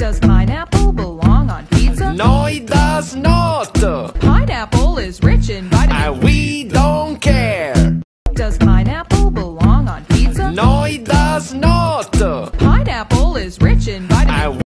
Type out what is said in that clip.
Does pineapple belong on pizza? No, it does not. Pineapple is rich in vitamins. And we don't care. Does pineapple belong on pizza? No, it does not. Pineapple is rich in